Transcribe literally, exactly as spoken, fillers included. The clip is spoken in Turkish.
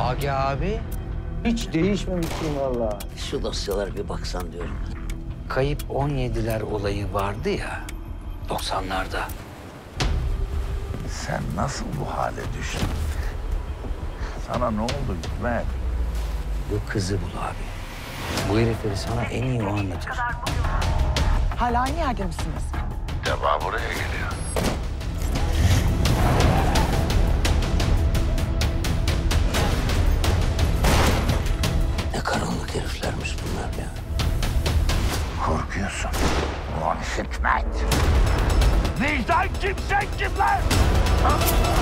Agah abi, hiç değişmemişsin vallahi. Şu dosyalara bir baksan diyorum. Kayıp on yediler olayı vardı ya, doksanlarda. Sen nasıl bu hale düştün? Sana ne oldu Hikmet? Bu kızı bul abi. Bu herifleri sana en iyi o anlatır. Hala aynı yerde misiniz? Deva buraya geliyor. Ne karanlık heriflermiş bunlar ya. Korkuyorsun. Ulan Hikmet. Vicdan kim, sen kim lan? Ha?